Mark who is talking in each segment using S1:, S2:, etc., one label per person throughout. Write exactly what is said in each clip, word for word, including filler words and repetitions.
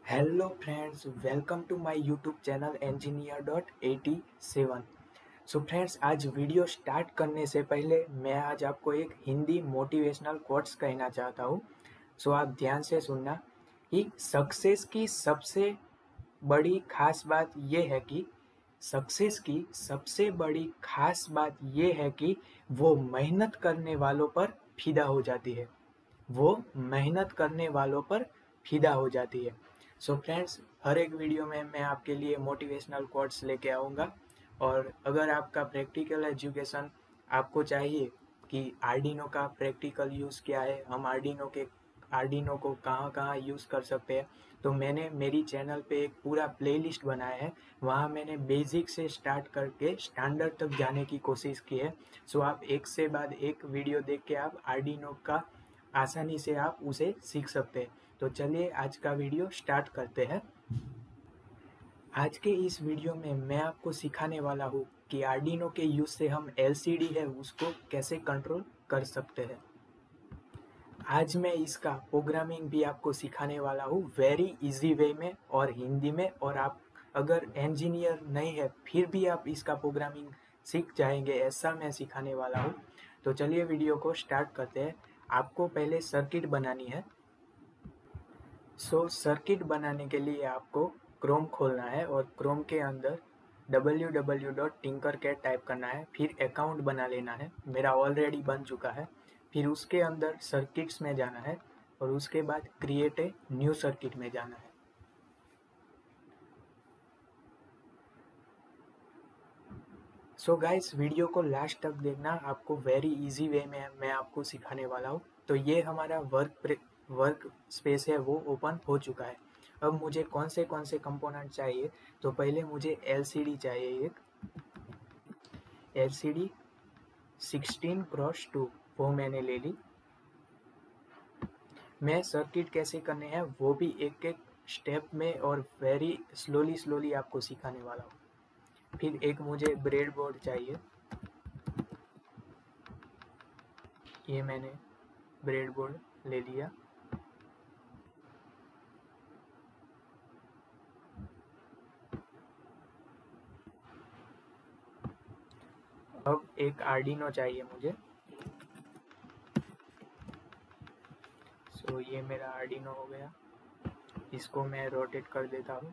S1: Hello friends, welcome to my YouTube channel engineer dot AT seven. So friends, आज video start करने से पहले मैं आज आपको एक हिंदी मोटिवेशनल कोट्स कहना चाहता हूँ। सो आप ध्यान से सुनना कि सक्सेस की सबसे बड़ी खास बात यह है कि सक्सेस की सबसे बड़ी खास बात यह है कि वो मेहनत करने वालों पर फिदा हो जाती है वो मेहनत करने वालों पर फिदा हो जाती है। सो so फ्रेंड्स, हर एक वीडियो में मैं आपके लिए मोटिवेशनल कोट्स लेके आऊँगा। और अगर आपका प्रैक्टिकल एजुकेशन आपको चाहिए कि आर्डिनो का प्रैक्टिकल यूज़ क्या है, हम आर्डिनो के आर्डिनो को कहाँ कहाँ यूज़ कर सकते हैं, तो मैंने मेरी चैनल पे एक पूरा प्लेलिस्ट बनाया है। वहाँ मैंने बेसिक से स्टार्ट करके स्टैंडर्ड तक जाने की कोशिश की है। सो आप एक से बाद एक वीडियो देख के आप आर्डिनो का आसानी से आप उसे सीख सकते हैं। तो चलिए आज का वीडियो स्टार्ट करते हैं। आज के इस वीडियो में मैं आपको सिखाने वाला हूँ कि आर्डिनो के यूज से हम एलसीडी है उसको कैसे कंट्रोल कर सकते हैं। आज मैं इसका प्रोग्रामिंग भी आपको सिखाने वाला हूँ वेरी इजी वे में और हिंदी में। और आप अगर इंजीनियर नहीं है फिर भी आप इसका प्रोग्रामिंग सीख जाएंगे, ऐसा मैं सिखाने वाला हूँ। तो चलिए वीडियो को स्टार्ट करते हैं। आपको पहले सर्किट बनानी है। सो so, सर्किट बनाने के लिए आपको क्रोम खोलना है और क्रोम के अंदर W W W dot Tinkercad type करना है। फिर अकाउंट बना लेना है, मेरा ऑलरेडी बन चुका है। फिर उसके अंदर सर्किट्स में जाना है और उसके बाद क्रिएट ए न्यू सर्किट में जाना है। सो so गाइस, वीडियो को लास्ट तक देखना, आपको वेरी इजी वे में मैं आपको सिखाने वाला हूँ। तो ये हमारा वर्क वर्क स्पेस है वो ओपन हो चुका है। अब मुझे कौन से कौन से कंपोनेंट चाहिए, तो पहले मुझे एलसीडी चाहिए। एक एलसीडी सिक्सटीन क्रॉस टू वो मैंने ले ली। मैं सर्किट कैसे करने हैं वो भी एक एक स्टेप में और वेरी स्लोली स्लोली आपको सिखाने वाला हूँ। फिर एक मुझे ब्रेड बोर्ड चाहिए, ये मैंने ब्रेड बोर्ड ले लिया। अब एक आर्डिनो चाहिए मुझे। सो ये मेरा आर्डिनो हो गया, इसको मैं रोटेट कर देता हूँ।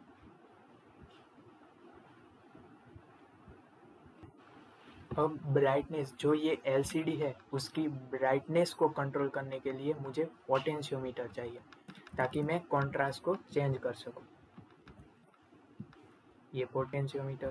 S1: अब ब्राइटनेस, जो ये एलसीडी है उसकी ब्राइटनेस को कंट्रोल करने के लिए मुझे पोटेंशियोमीटर चाहिए ताकि मैं कॉन्ट्रास्ट को चेंज कर सकूं। ये पोटेंशियोमीटर।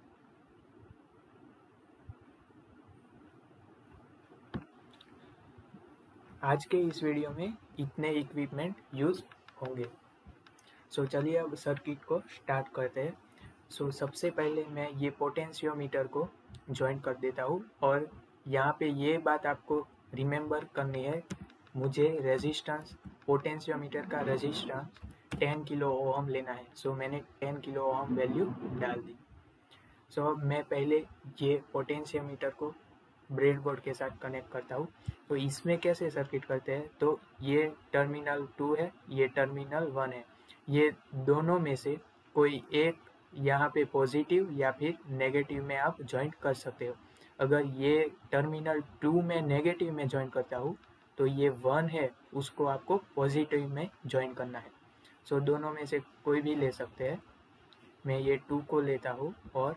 S1: आज के इस वीडियो में इतने इक्विपमेंट यूज होंगे। सो चलिए अब सर्किट को स्टार्ट करते हैं। सो सबसे पहले मैं ये पोटेंशियोमीटर को ज्वाइन कर देता हूँ। और यहाँ पे ये बात आपको रिमेम्बर करनी है, मुझे रेजिस्टेंस, पोटेंशियोमीटर का रेजिस्टेंस टेन किलो ओम लेना है। सो मैंने टेन किलो ओम वैल्यू डाल दी। सो अब मैं पहले ये पोटेंशियोमीटर को ब्रेडबोर्ड के साथ कनेक्ट करता हूँ। तो इसमें कैसे सर्किट करते हैं, तो ये टर्मिनल टू है, ये टर्मिनल वन है। ये दोनों में से कोई एक यहाँ पे पॉजिटिव या फिर नेगेटिव में आप ज्वाइंट कर सकते हो। अगर ये टर्मिनल टू में नेगेटिव में ज्वाइन करता हूँ तो ये वन है, उसको आपको पॉजिटिव में ज्वाइन करना है। सो दोनों में से कोई भी ले सकते हैं। मैं ये टू को लेता हूँ और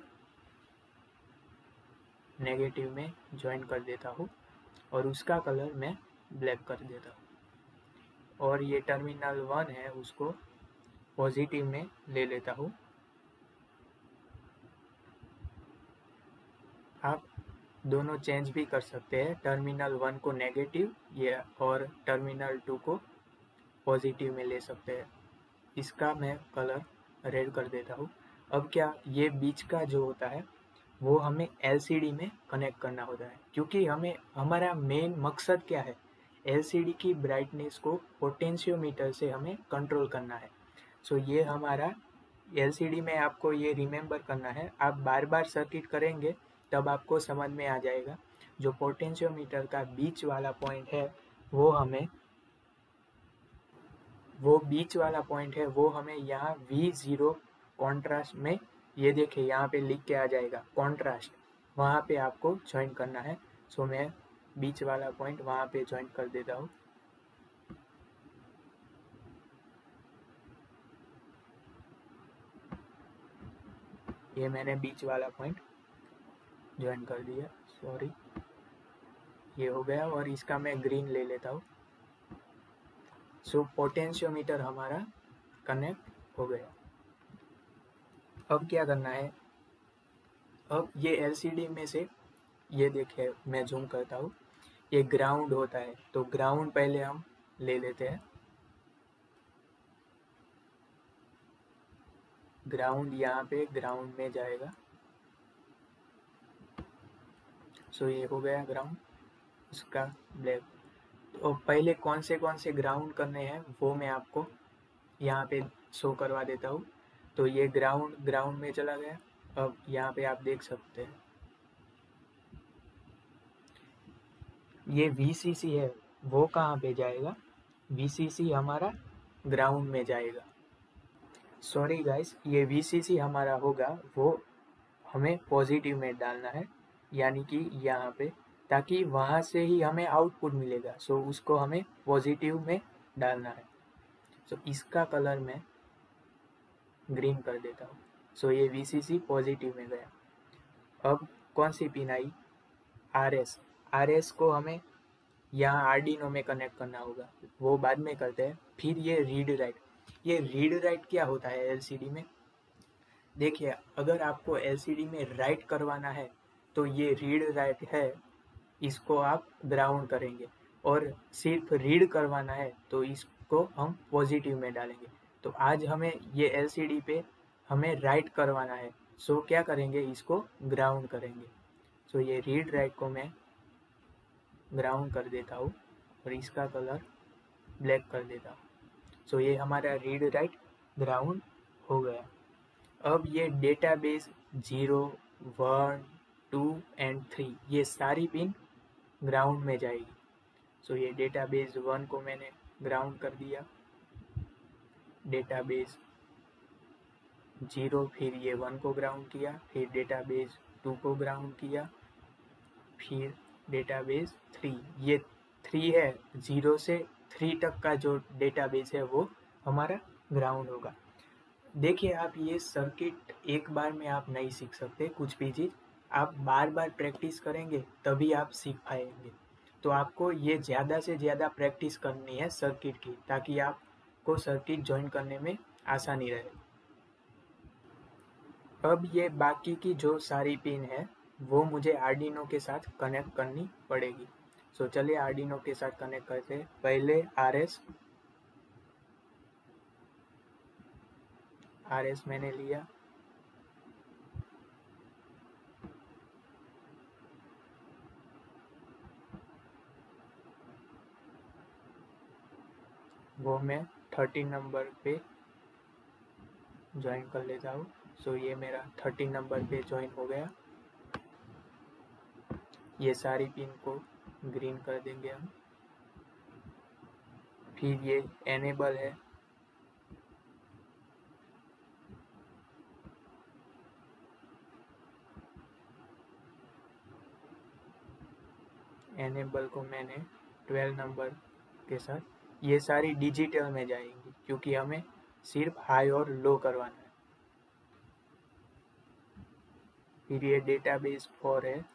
S1: नेगेटिव में ज्वाइन कर देता हूँ और उसका कलर मैं ब्लैक कर देता हूँ। और ये टर्मिनल वन है उसको पॉजिटिव में ले लेता हूँ। आप दोनों चेंज भी कर सकते हैं, टर्मिनल वन को नेगेटिव ये और टर्मिनल टू को पॉजिटिव में ले सकते हैं। इसका मैं कलर रेड कर देता हूँ। अब क्या, ये बीच का जो होता है वो हमें एलसीडी में कनेक्ट करना होता है, क्योंकि हमें हमारा मेन मकसद क्या है, एलसीडी की ब्राइटनेस को पोटेंशियोमीटर से हमें कंट्रोल करना है। सो ये हमारा एलसीडी में आपको ये रिमेम्बर करना है। आप बार बार सर्किट करेंगे तब आपको समझ में आ जाएगा। जो पोटेंशियोमीटर का बीच वाला पॉइंट है वो हमें वो बीच वाला पॉइंट है वो हमें यहाँ वी ज़ीरो कॉन्ट्रास्ट में, ये देखिए यहाँ पे लिख के आ जाएगा कॉन्ट्रास्ट, वहाँ पे आपको ज्वाइन करना है। सो मैं बीच वाला पॉइंट वहाँ पे ज्वाइन कर देता हूँ। ये मैंने बीच वाला पॉइंट ज्वाइन कर दिया, सॉरी, ये हो गया। और इसका मैं ग्रीन ले लेता हूँ। सो पोटेंशियोमीटर हमारा कनेक्ट हो गया। अब क्या करना है, अब ये एलसीडी में से, ये देखिए मैं जूम करता हूँ, ये ग्राउंड होता है, तो ग्राउंड पहले हम ले लेते हैं। ग्राउंड यहाँ पे ग्राउंड में जाएगा। सो ये हो गया ग्राउंड, उसका ब्लैक। तो पहले कौन से कौन से ग्राउंड करने हैं वो मैं आपको यहाँ पे शो करवा देता हूँ। तो ये ग्राउंड ग्राउंड में चला गया। अब यहाँ पे आप देख सकते हैं ये वी सी सी है, वो कहाँ पे जाएगा, वी सी सी हमारा ग्राउंड में जाएगा। सॉरी गाइस, ये वी सी सी हमारा होगा वो हमें पॉजिटिव में डालना है, यानी कि यहाँ पे, ताकि वहाँ से ही हमें आउटपुट मिलेगा। सो उसको हमें पॉजिटिव में डालना है। सो इसका कलर मैं ग्रीन कर देता हूँ। सो ये वी सी सी पॉजिटिव में गया। अब कौन सी पिन आई, आर एस। आर एस को हमें यहाँ आर्डिनो में कनेक्ट करना होगा, वो बाद में करते हैं। फिर ये रीड राइट, ये रीड राइट क्या होता है एलसीडी में, देखिए अगर आपको एलसीडी में राइट करवाना है तो ये रीड राइट है, इसको आप ग्राउंड करेंगे। और सिर्फ रीड करवाना है तो इसको हम पॉजिटिव में डालेंगे। तो आज हमें ये एलसीडी पे हमें राइट करवाना है, सो क्या करेंगे, इसको ग्राउंड करेंगे। सो ये रीड राइट को मैं ग्राउंड कर देता हूँ और इसका कलर ब्लैक कर देता हूँ। सो ये हमारा रीड राइट ग्राउंड हो गया। अब ये database zero, one, two and three, ये सारी पिन ग्राउंड में जाएगी। सो ये डेटाबेस वन को मैंने ग्राउंड कर दिया, डेटाबेस जीरो, फिर ये वन को ग्राउंड किया, फिर डेटाबेस टू को ग्राउंड किया, फिर डेटाबेस थ्री, ये थ्री है, जीरो से थ्री तक का जो डेटाबेस है वो हमारा ग्राउंड होगा। देखिए आप ये सर्किट एक बार में आप नहीं सीख सकते, कुछ भी चीज़ आप बार बार प्रैक्टिस करेंगे तभी आप सीख पाएंगे। तो आपको ये ज़्यादा से ज़्यादा प्रैक्टिस करनी है सर्किट की, ताकि आपको सर्किट ज्वाइन करने में आसानी रहे। अब ये बाकी की जो सारी पिन है वो मुझे आर्डिनो के साथ कनेक्ट करनी पड़ेगी। सो चलिए आर्डिनो के साथ कनेक्ट करते हैं। पहले आर एस, आर एस मैंने लिया, वो मैं थर्टीन नंबर पे ज्वाइन कर लेता हूँ। सो ये मेरा थर्टीन नंबर पे ज्वाइन हो गया। ये सारी पिन को ग्रीन कर देंगे हम। फिर ये एनेबल है, एनेबल को मैंने ट्वेल्व नंबर के साथ, ये सारी डिजिटल में जाएंगी क्योंकि हमें सिर्फ हाई और लो करवाना है। फिर ये डेटाबेस फोर है,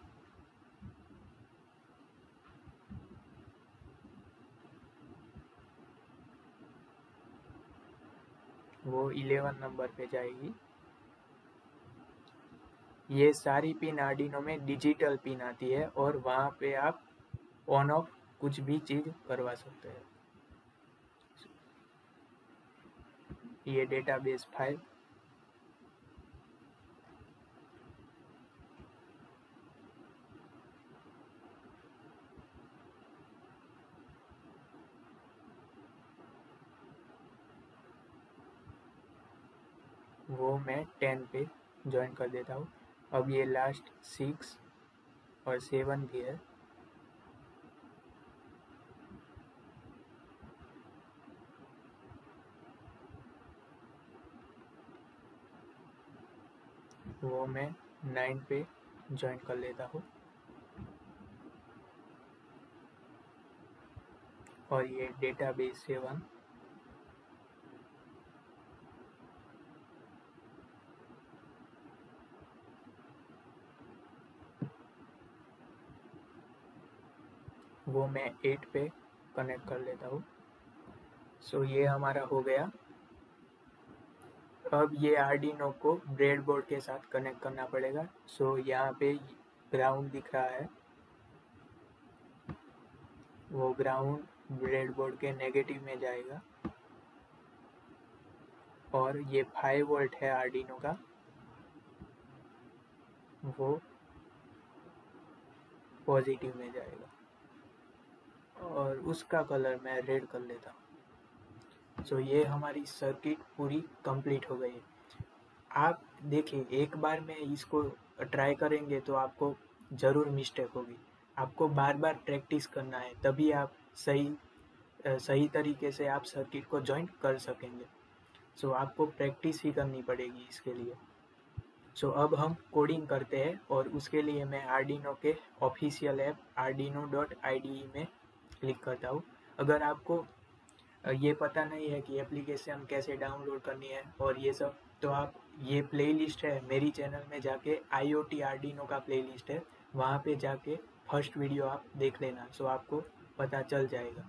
S1: वो इलेवन नंबर पे जाएगी। ये सारी पिन आर्डिनो में डिजिटल पिन आती है और वहाँ पे आप ऑन ऑफ कुछ भी चीज़ करवा सकते हैं। ये डेटाबेस फाइव, वो मैं टेन पे ज्वाइन कर देता हूँ। अब ये लास्ट सिक्स और सेवन भी है, वो मैं नाइन पे ज्वाइन कर लेता हूँ। और ये डेटाबेस सेवन वो मैं एट पे कनेक्ट कर लेता हूँ। सो ये हमारा हो गया। अब ये आर्डिनो को ब्रेडबोर्ड के साथ कनेक्ट करना पड़ेगा। सो यहाँ पे ग्राउंड दिख रहा है, वो ग्राउंड ब्रेडबोर्ड के नेगेटिव में जाएगा और ये फाइव वोल्ट है आर्डिनो का, वो पॉजिटिव में जाएगा और उसका कलर मैं रेड कर लेता हूँ। सो ये हमारी सर्किट पूरी कंप्लीट हो गई है। आप देखिए, एक बार में इसको ट्राई करेंगे तो आपको ज़रूर मिस्टेक होगी। आपको बार बार प्रैक्टिस करना है, तभी आप सही सही तरीके से आप सर्किट को ज्वाइन कर सकेंगे। सो so, आपको प्रैक्टिस ही करनी पड़ेगी इसके लिए। सो so, अब हम कोडिंग करते हैं और उसके लिए मैं आर्डिनो के official app Arduino dot I D E में क्लिक करता हूँ। अगर आपको ये पता नहीं है कि एप्लीकेशन कैसे डाउनलोड करनी है और ये सब, तो आप ये प्लेलिस्ट है मेरी चैनल में जाके आई ओ टी आर्डिनो का प्लेलिस्ट है, वहाँ पे जाके फर्स्ट वीडियो आप देख लेना। सो आपको पता चल जाएगा।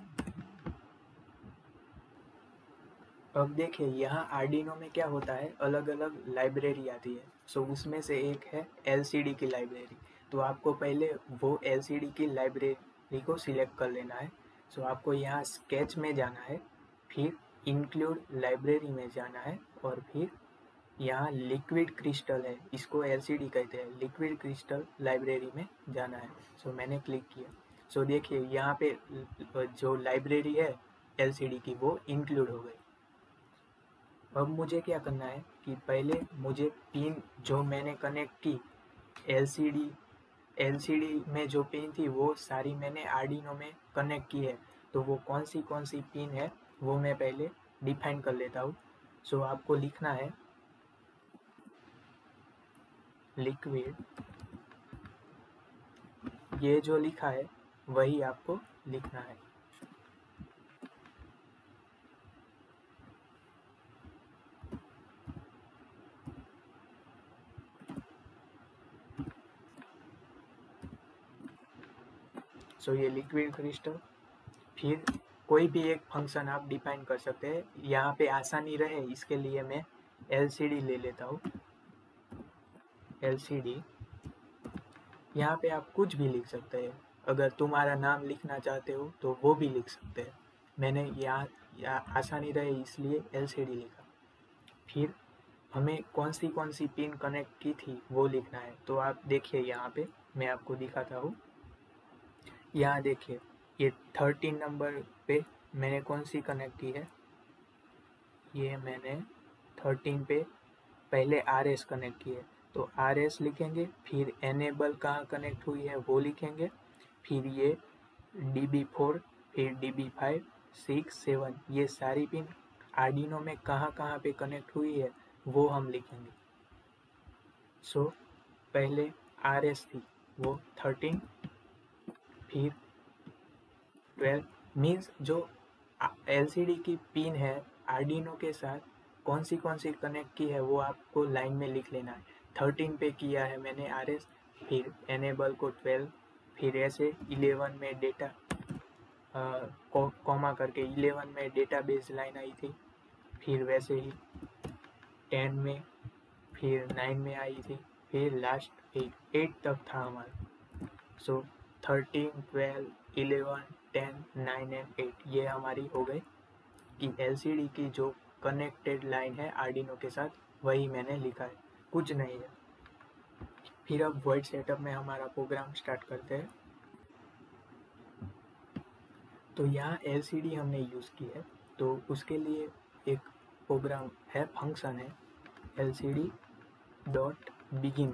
S1: अब देखिए, यहाँ आर्डिनो में क्या होता है, अलग अलग लाइब्रेरी आती है। सो उसमें से एक है एल सी डी की लाइब्रेरी। तो आपको पहले वो एल सी डी की लाइब्रेरी को सिलेक्ट कर लेना है। सो आपको यहाँ स्केच में जाना है, फिर इंक्लूड लाइब्रेरी में जाना है और फिर यहाँ लिक्विड क्रिस्टल है, इसको एल सी डी कहते हैं, लिक्विड क्रिस्टल लाइब्रेरी में जाना है। सो मैंने क्लिक किया। सो देखिए, यहाँ पे जो लाइब्रेरी है एल सी डी की वो इंक्लूड हो गई। अब मुझे क्या करना है कि पहले मुझे पिन जो मैंने कनेक्ट की एलसीडी एलसीडी में जो पिन थी वो सारी मैंने आर्डिनो में कनेक्ट की है। तो वो कौन सी कौन सी पिन है वो मैं पहले डिफाइन कर लेता हूँ। सो आपको लिखना है लिक्विड, ये जो लिखा है वही आपको लिखना है। सो ये लिक्विड क्रिस्टल, फिर कोई भी एक फंक्शन आप डिफाइन कर सकते हैं। यहाँ पे आसानी रहे इसके लिए मैं एल सी डी ले लेता हूँ। एल सी डी, यहाँ पे आप कुछ भी लिख सकते हैं। अगर तुम्हारा नाम लिखना चाहते हो तो वो भी लिख सकते हैं। मैंने यहाँ या आसानी रहे इसलिए एल सी डी लिखा। फिर हमें कौन सी कौन सी पिन कनेक्ट की थी वो लिखना है। तो आप देखिए, यहाँ पे मैं आपको दिखाता हूँ। यहाँ देखिए, ये थर्टीन नंबर पे मैंने कौन सी कनेक्ट की है, ये मैंने थर्टीन पे पहले आर एस कनेक्ट की है। तो आर एस लिखेंगे, फिर एनेबल कहाँ कनेक्ट हुई है वो लिखेंगे, फिर ये डी बी फोर, फिर D B five, six, seven, ये सारी पिन आर्डिनो में कहाँ कहाँ पे कनेक्ट हुई है वो हम लिखेंगे। सो so, पहले आर एस थी वो थर्टीन, फिर ट्वेल्व, मीन्स जो एल सी डी की पिन है आर्डिनो के साथ कौन सी कौन सी कनेक्ट की है वो आपको लाइन में लिख लेना है। थर्टीन पे किया है मैंने आर एस, फिर एनेबल को ट्वेल्व, फिर ऐसे इलेवन में डेटा कॉमा करके इलेवन में डेटाबेस लाइन आई थी, फिर वैसे ही टेन में, फिर नाइन में आई थी, फिर लास्ट एट एट तक था हमारा। So thirteen, twelve, eleven, ten, nine and eight, ये हमारी हो गई कि एल सी डी की जो कनेक्टेड लाइन है आर्डिनो के साथ वही मैंने लिखा है, कुछ नहीं है। फिर अब वर्ड सेटअप में हमारा प्रोग्राम स्टार्ट करते हैं। तो यहाँ एल सी डी हमने यूज़ की है, तो उसके लिए एक प्रोग्राम है, फंक्शन है L C D dot begin,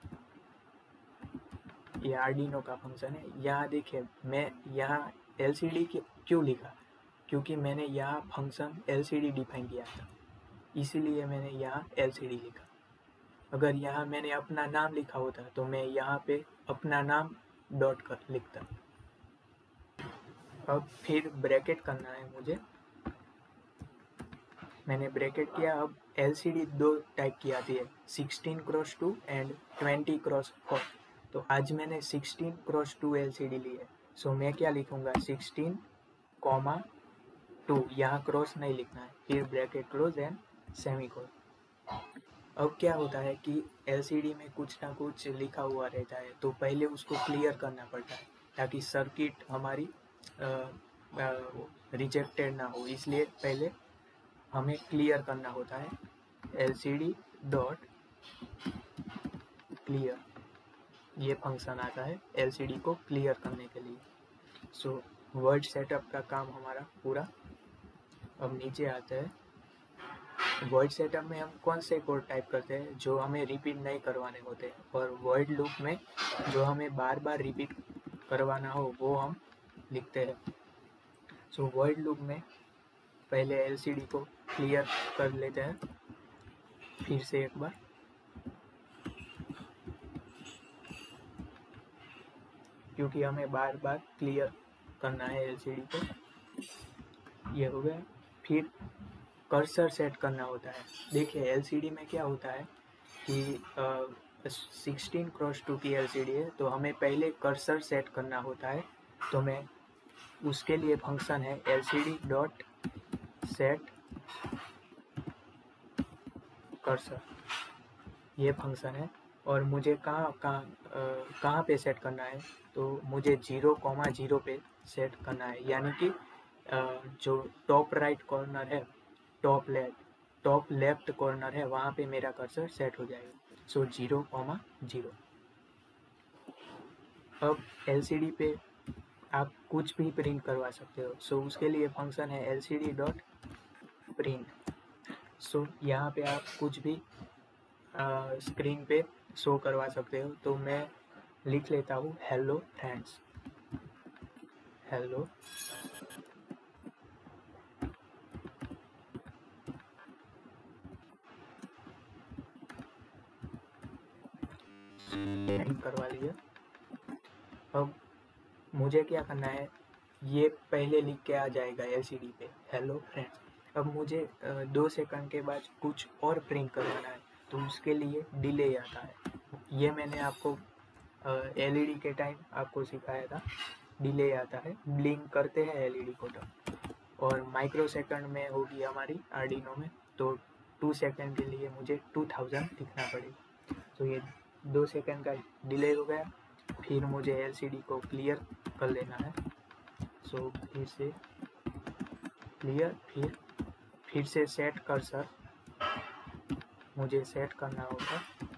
S1: ये आर्डिनो का फंक्शन है। यहाँ देखिए, मैं यहाँ एल सी डी क्यों लिखा, क्योंकि मैंने यहाँ function L C D define किया था, इसीलिए मैंने यहाँ एल सी डी लिखा। अगर यहाँ मैंने अपना नाम लिखा होता तो मैं यहाँ पे अपना नाम डॉट कर लिखता। अब फिर ब्रैकेट करना है मुझे, मैंने ब्रैकेट किया। अब एलसीडी दो टाइप की आती है, sixteen cross two and twenty cross four. तो आज मैंने सिक्सटीन क्रॉस टू एलसीडी ली है, सो मैं क्या लिखूँगा, सिक्सटीन कॉमा टू, यहाँ क्रॉस नहीं लिखना है, फिर ब्रैकेट क्लोज एंड सेमीकोलन। अब क्या होता है कि एलसीडी में कुछ ना कुछ लिखा हुआ रहता है, तो पहले उसको क्लियर करना पड़ता है ताकि सर्किट हमारी रिजेक्टेड ना हो, इसलिए पहले हमें क्लियर करना होता है। एलसीडी डॉट क्लियर, ये फंक्शन आता है एलसीडी को क्लियर करने के लिए। सो वर्ड सेटअप का काम हमारा पूरा। अब नीचे आते हैं, वर्ड सेटअप में हम कौन से कोड टाइप करते हैं जो हमें रिपीट नहीं करवाने होते, और वर्ड लूप में जो हमें बार बार रिपीट करवाना हो वो हम लिखते हैं। सो वर्ड लूप में पहले एलसीडी को क्लियर कर लेते हैं फिर से एक बार, क्योंकि हमें बार बार क्लियर करना है एलसीडी को। ये हो गया। फिर कर्सर सेट करना होता है। देखिए एलसीडी में क्या होता है कि सिक्सटीन क्रॉस टू की एलसीडी है, तो हमें पहले कर्सर सेट करना होता है। तो मैं उसके लिए फंक्शन है एलसीडी डॉट सेट कर्सर, ये फंक्शन है। और मुझे कहाँ कहाँ कहाँ पे सेट करना है, तो मुझे जीरो कॉमा जीरो पे सेट करना है, यानी कि जो टॉप राइट कॉर्नर है, top left top left corner है, वहाँ पे मेरा कर्सर सेट हो जाएगा। So zero comma zero. अब एलसीडी पे आप कुछ भी प्रिंट करवा सकते हो, सो उसके लिए फंक्शन है एलसीडी डॉट प्रिंट। सो यहाँ पे आप कुछ भी स्क्रीन पे शो करवा सकते हो। तो मैं लिख लेता हूँ हेलो फ्रेंड्स, हेलो करवा लिया। अब मुझे क्या करना है, ये पहले लिख के आ जाएगा एलसीडी पे हेलो फ्रेंड्स। अब मुझे दो सेकंड के बाद कुछ और प्रिंट करवाना है, तो उसके लिए डिले आता है। ये मैंने आपको एलईडी के टाइम आपको सिखाया था, डिले आता है, ब्लिंक करते हैं एलईडी को तो। और माइक्रो सेकंड में होगी हमारी आर्डिनो में, तो टू सेकंड के लिए मुझे टू थाउजेंड लिखना पड़ेगा। तो ये दो सेकंड का डिले हो गया। फिर मुझे एलसीडी को क्लियर कर लेना है। सो फिर से क्लियर, फिर फिर से सेट कर्सर मुझे सेट करना होगा,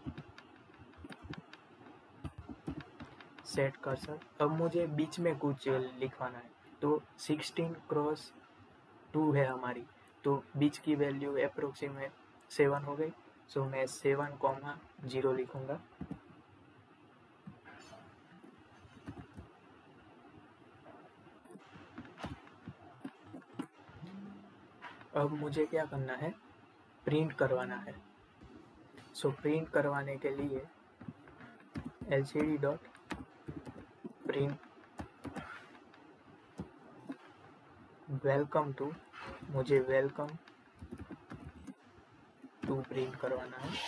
S1: सेट कर्सर। अब मुझे बीच में कुछ लिखवाना है, तो सिक्सटीन क्रॉस टू है हमारी, तो बीच की वैल्यू अप्रोक्सीमेट सेवन हो गई। सो मैं सेवन कॉमा जीरो लिखूँगा। अब मुझे क्या करना है, प्रिंट करवाना है। सो प्रिंट करवाने के लिए LCD dot print welcome to, मुझे वेलकम टू प्रिंट करवाना है।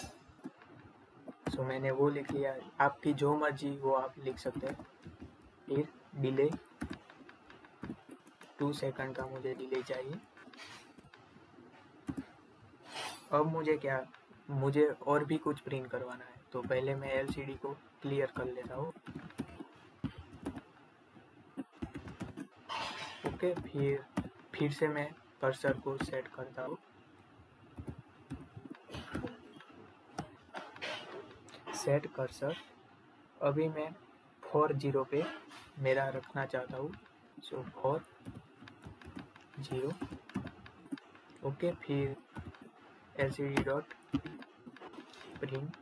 S1: सो मैंने वो लिख लिया, आपकी जो मर्जी वो आप लिख सकते हैं। फिर डिले, टू सेकंड का मुझे डिले चाहिए। अब मुझे क्या, मुझे और भी कुछ प्रिंट करवाना है, तो पहले मैं एलसीडी को क्लियर कर लेता हूँ। ओके, फिर फिर से मैं कर्सर को सेट करता हूँ, सेट कर्सर। अभी मैं फोर जीरो पे मेरा रखना चाहता हूँ, सो फोर जीरो। ओके, फिर LCD dot print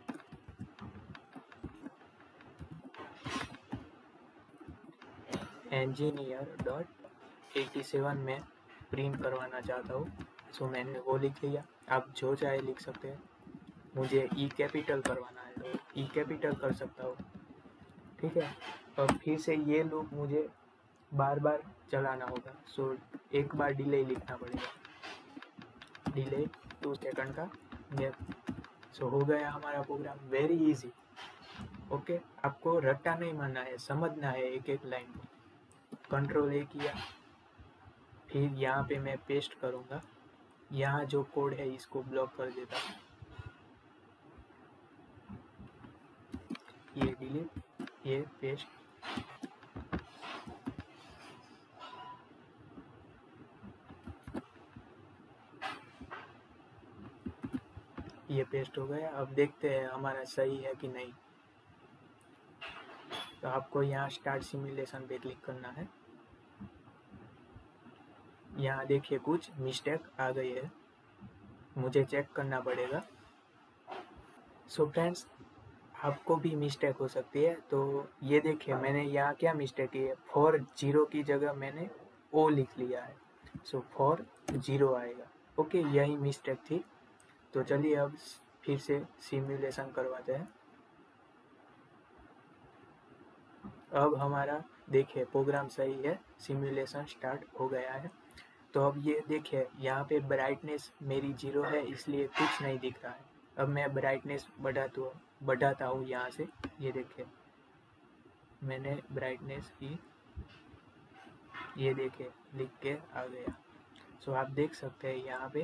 S1: engineer dot AT seven में प्रिंट करवाना चाहता हूँ। सो मैंने वो लिख लिया, आप जो चाहे लिख सकते हैं। मुझे ई कैपिटल करवाना है तो ई कैपिटल कर सकता हूँ, ठीक है। और फिर से ये लूप मुझे बार बार चलाना होगा, सो एक बार डिले लिखना पड़ेगा, डिले टू सेकंड का गैप। सो हो गया हमारा प्रोग्राम, वेरी इजी। ओके, आपको रट्टा नहीं मारना है, समझना है एक एक लाइन को। कंट्रोल ए किया, फिर यहाँ पे मैं पेस्ट करूँगा, यहाँ जो कोड है इसको ब्लॉक कर देता हूँ, ये डिलीट, ये पेस्ट, ये पेस्ट हो गया। अब देखते हैं हमारा सही है कि नहीं। तो आपको यहाँ स्टार्ट सिमुलेशन पे क्लिक करना है। यहाँ देखिए कुछ मिस्टेक आ गई है, मुझे चेक करना पड़ेगा। सो फ्रेंड्स, आपको भी मिस्टेक हो सकती है। तो ये देखिए मैंने यहाँ क्या मिस्टेक की है, फोर जीरो की जगह मैंने ओ लिख लिया है, सो फोर जीरो आएगा। ओके, यही मिस्टेक थी। तो चलिए अब फिर से सिमुलेशन करवाते हैं। अब हमारा देखिए प्रोग्राम सही है, सिमुलेशन स्टार्ट हो गया है। तो अब ये देखिए यहाँ पे ब्राइटनेस मेरी जीरो है, इसलिए कुछ नहीं दिख रहा है। अब मैं ब्राइटनेस बढ़ाता हूँ बढ़ाता हूँ यहाँ से, ये देखिए मैंने ब्राइटनेस की, ये देखिए लिख के आ गया। सो आप देख सकते हैं यहाँ पे,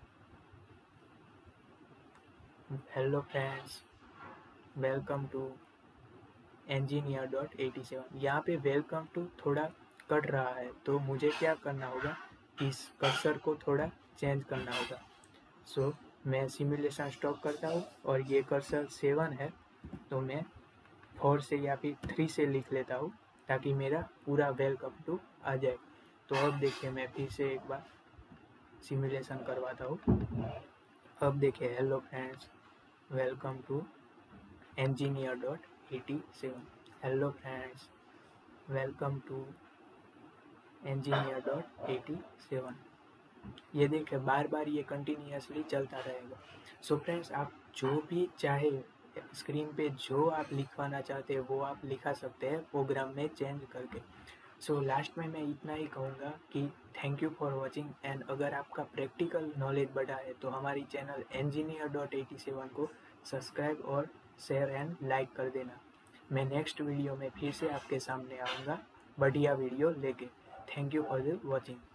S1: hello friends, welcome to engineer dot AT seven. यहाँ पे वेलकम टू थोड़ा कट रहा है, तो मुझे क्या करना होगा, इस कर्सर को थोड़ा चेंज करना होगा। सो so, मैं सिमुलेशन स्टॉप करता हूँ और ये कर्सर सेवन है तो मैं फोर से या फिर थ्री से लिख लेता हूँ ताकि मेरा पूरा वेलकम टू आ जाए। तो अब देखिए मैं फिर से एक बार सिमुलेशन करवाता हूँ। अब देखिए, hello friends, welcome to engineer dot AT seven. Hello friends, welcome to engineer dot AT seven. ये देखिए बार बार ये कंटिन्यूसली चलता रहेगा। सो फ्रेंड्स, आप जो भी चाहे स्क्रीन पे जो आप लिखवाना चाहते हैं वो आप लिखा सकते हैं प्रोग्राम में चेंज करके। सो so, लास्ट में मैं इतना ही कहूँगा कि thank you for watching. And अगर आपका प्रैक्टिकल नॉलेज बढ़ा है तो हमारी channel engineer dot AT seven को सब्सक्राइब और शेयर एंड लाइक कर देना। मैं नेक्स्ट वीडियो में फिर से आपके सामने आऊँगा बढ़िया वीडियो लेके। Thank you for watching.